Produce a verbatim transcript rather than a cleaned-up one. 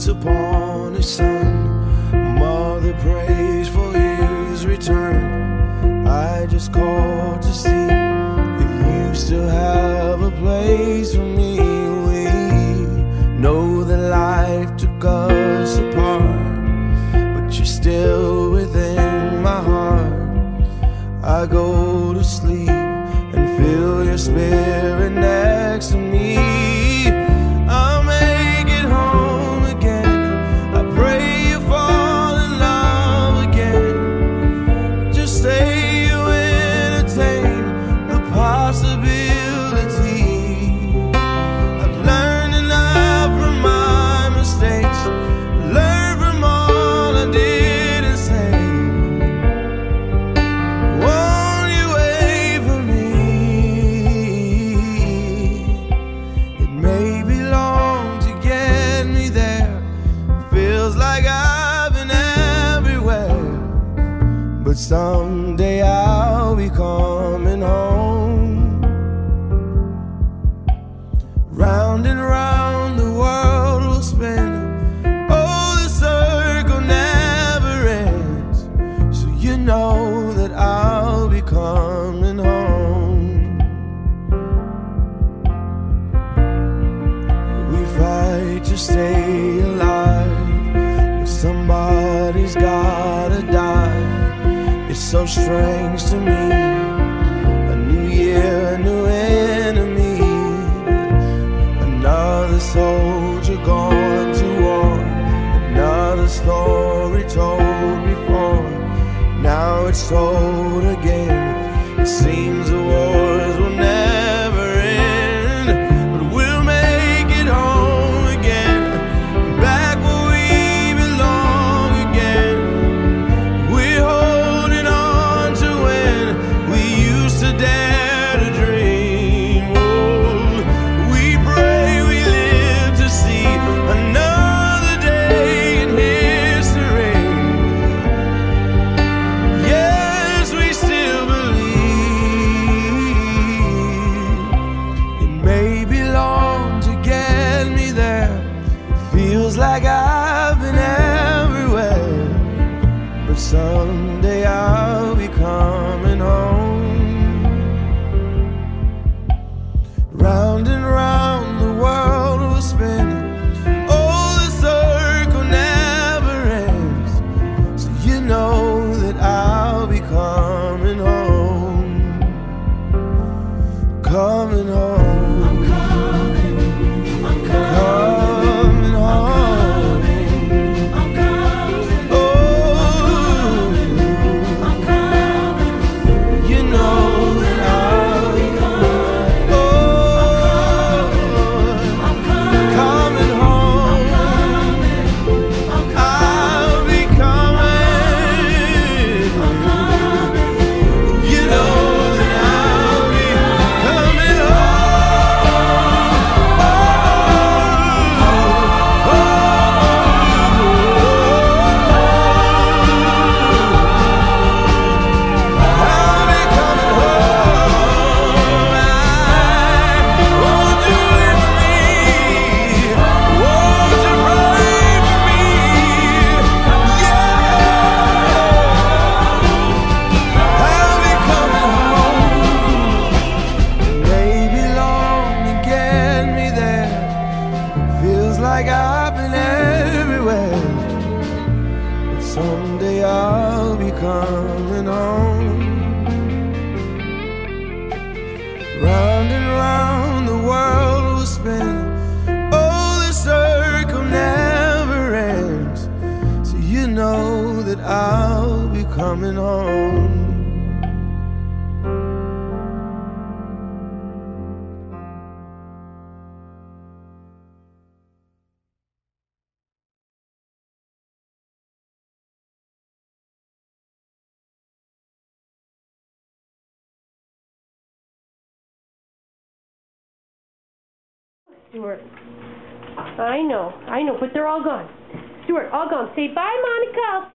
waits upon his son. Mother prays for his return. I just called to see if you still have a place for me. We know that life took us apart, but you're still within my heart. I go to sleep and feel your spirit next to me. I'll make it home again. I pray you fall in love again. Just say you entertain the possibility. I've learned enough from my mistakes, learned from all I didn't say. Won't you wait for me? It may be long to get me there. Feels like I've been everywhere, but someday I'll be coming home. Round and round the world will spin. Oh, the circle never ends. So you know that I'll be coming home. We fight to stay alive, but somebody's gotta die. It's so strange to me. A new year, a new enemy. Another soldier gone to war. Another story told before. Now it's told again. It seems the wars will never end, but we'll make it home again, back where we belong again. We're holding on to when we used to dare to dream. Oh, we pray we live to see another day in history. Yes, we still believe. It may be long to get me there. It feels like I've been everywhere, but someday I'll be coming home. Round and round the world will spin. Oh, the circle never ends. So you know that I'll be coming home. Coming home. I'm coming. I'm coming home. I'm coming. Oh, I'm coming. You know that I'll be coming. Oh, I'm coming home. I'll be coming. You know that I'll be coming home. I'll be coming home. Won't you wait for me? Won't you pray for me? Yeah, I'll be coming home. Maybe long to get me there. Feels like I've been everywhere, but someday I'll be coming home. Round and round the world will spin. Oh, the circle never ends. So you know that I'll be coming home. Stuart. I know, I know, but they're all gone. Stuart, all gone. Say bye, Monica.